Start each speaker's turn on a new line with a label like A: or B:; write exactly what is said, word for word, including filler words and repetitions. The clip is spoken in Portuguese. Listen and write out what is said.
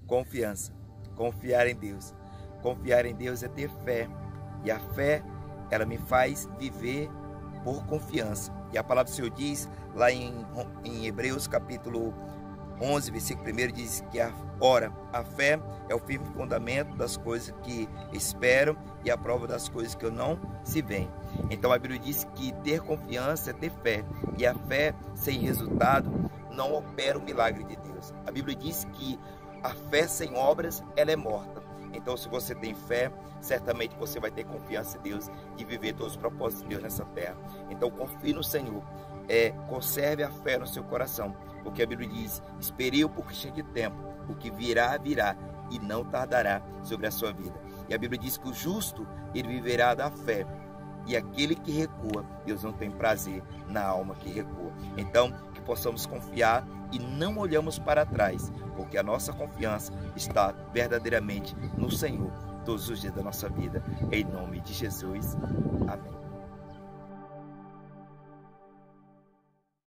A: Confiança, confiar em Deus. Confiar em Deus é ter fé. E a fé, ela me faz viver por confiança. E a palavra do Senhor diz, lá em, em Hebreus capítulo onze, versículo primeiro, diz que a, ora, a fé é o firme fundamento das coisas que espero e a prova das coisas que eu não se veem. Então a Bíblia diz que ter confiança é ter fé. E a fé sem resultado não opera o milagre de Deus. A Bíblia diz que a fé sem obras, ela é morta. Então, se você tem fé, certamente você vai ter confiança em Deus e viver todos os propósitos de Deus nessa terra. Então, confie no Senhor. É, conserve a fé no seu coração. Porque a Bíblia diz, esperei por cheio de tempo. O que virá, virá e não tardará sobre a sua vida. E a Bíblia diz que o justo, ele viverá da fé. E aquele que recua, Deus não tem prazer na alma que recua. Então, que possamos confiar e não olhamos para trás, porque a nossa confiança está verdadeiramente no Senhor todos os dias da nossa vida. Em nome de Jesus. Amém.